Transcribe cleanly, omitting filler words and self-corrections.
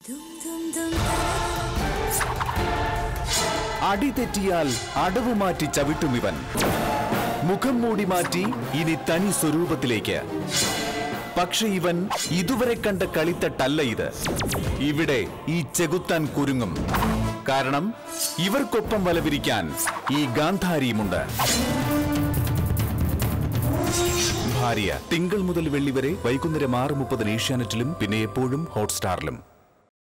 അടിതെറ്റിയാൽ അടവ് മാറ്റി ചവിട്ടുമിവൻ. മുഖം മൂടി മാറ്റി ഇനി തനി സ്വരൂപത്തിലേക്ക്. പക്ഷെ ഇവൻ ഇതുവരെ കണ്ട കളിത്തട്ടല്ല ഇത്. ഇവിടെ ഈ ചെകുത്താൻ കുരുങ്ങും. കാരണം ഇവർക്കൊപ്പം വലവിരിക്കാൻ ഈ ഗാന്ധാരിയുമുണ്ട്. ഭാര്യ തിങ്കൾ മുതൽ വെള്ളി വരെ വൈകുന്നേരം 6:30 ഏഷ്യാനെറ്റിലും പിന്നെ എപ്പോഴും ഹോട്ട്സ്റ്റാറിലും.